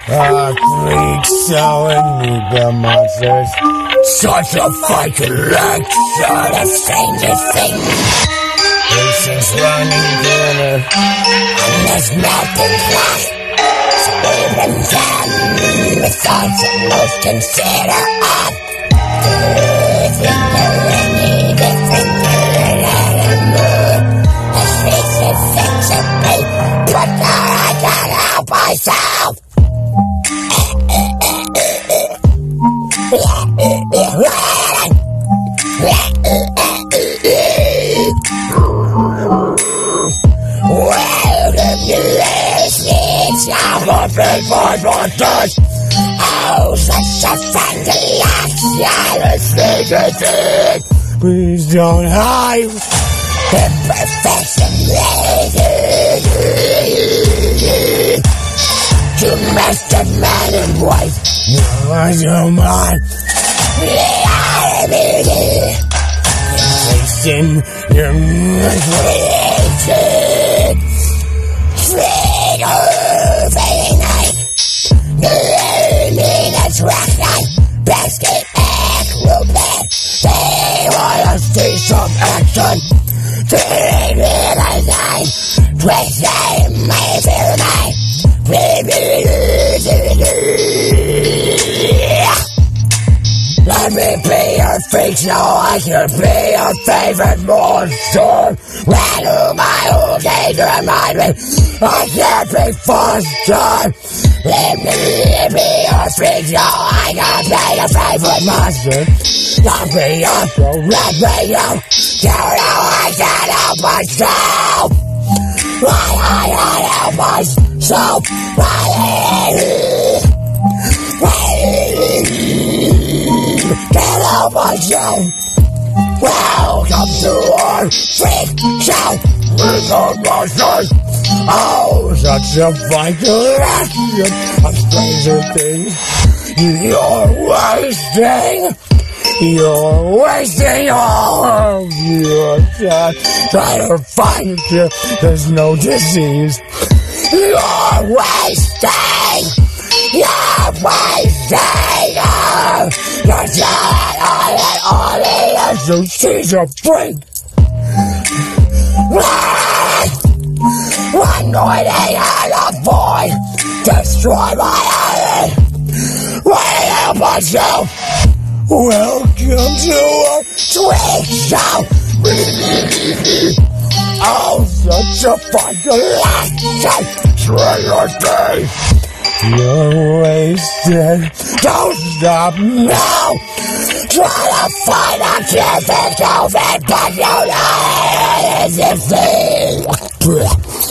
Freaks showing me the monsters. Such a fight collection of strangest things. These things running dinner on this melting glass. Even down the thoughts that most consider of living any different animal. The streets of fix of me, but now I can't help myself. Welcome to this, it's our big boy monsters. Oh, such a fantastic thing. Please don't hide. Imperfection. Domestic man and wife. You're mine. Inflation, you're inflated. Trigger, fading night. Learning attraction. Basket, acrobat. They wanna see some action. They realize twisting my pyramid. Let me be your freak so I can be your favorite monster. Rattle my whole day to remind me I can't be fostered. Let me be your freak so I can be your favorite monster. Let me up, let me up. Don't know I can't help myself. I can't help myself. Can't help myself. Welcome to our freak show. We're the monsters. Oh, such a fine collection of stranger things. You're wasting all of your time trying to find a cure. There's no disease. You're wasting. You're wasting your time on it. So she's a freak. Anointing and a void. Destroy my island. Wait out myself. Welcome to a freak show. Oh, such a fun collection. Stranger things. You're wasted. Don't stop now. Try to find a cure for COVID, but you know it is a thing.